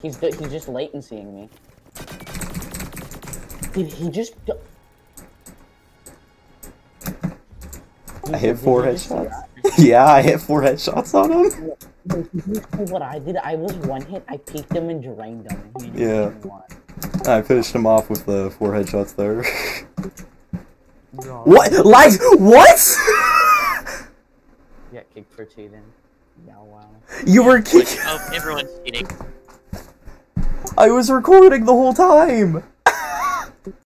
He's just latencying me. Did he just? I hit 4 headshots. Yeah, I hit 4 headshots on him. What I did, I was one hit. I peeked him and drained him. Yeah. I finished him off with the 4 headshots there. What? Lies? What? Yeah, kicked for cheating. Yeah, wow. You were kicking. Oh, everyone's cheating. I was recording the whole time.